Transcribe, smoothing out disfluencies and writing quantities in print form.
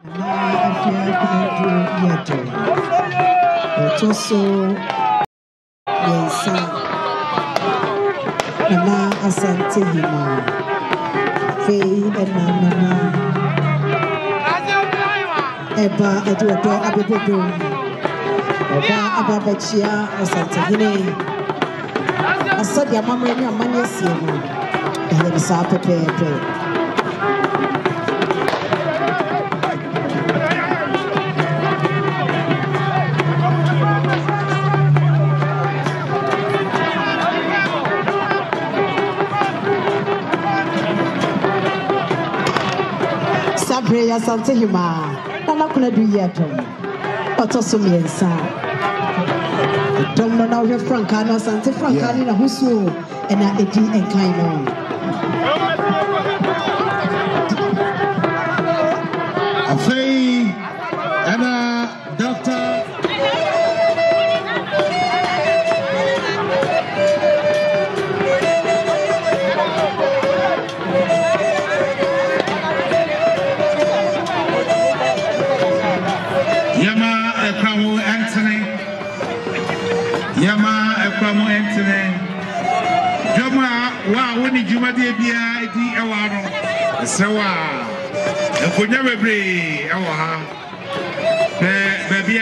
Yiadom. Otumfour Yensa. Nana Asante Hima. Faye and Nana. Eba Eduardo Abebodo. Oba Ababachia Asante Hine. Asadi Amamre ni Amani Asiemu. Ele sa pepe. Sabre ya Sante Hima. Nana Konadu Yiadom. Otumfour Yensa. Don't know now your Francano Sante Francani na Husu and a Edi and Kaino. Afei and Doctor Yama Anthony. Joma, wow, when did you make the BID award? So, if we never be our baby,